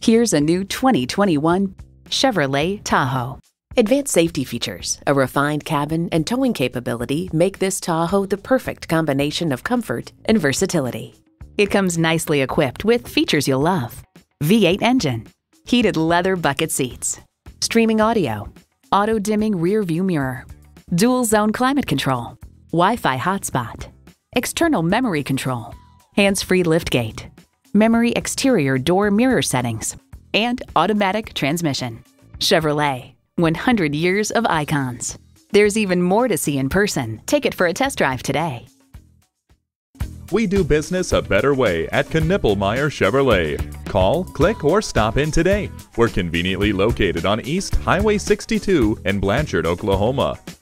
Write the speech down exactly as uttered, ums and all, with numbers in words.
Here's a new twenty twenty-one Chevrolet Tahoe. Advanced safety features, a refined cabin, and towing capability make this Tahoe the perfect combination of comfort and versatility. It comes nicely equipped with features you'll love: V eight engine, heated leather bucket seats, streaming audio, auto-dimming rear view mirror, dual zone climate control, Wi-Fi hotspot, external memory control, hands-free liftgate, memory exterior door mirror settings, and automatic transmission. Chevrolet, one hundred years of icons. There's even more to see in person. Take it for a test drive today. We do business a better way at Knippelmeyer Chevrolet. Call, click, or stop in today. We're conveniently located on East Highway sixty-two in Blanchard, Oklahoma.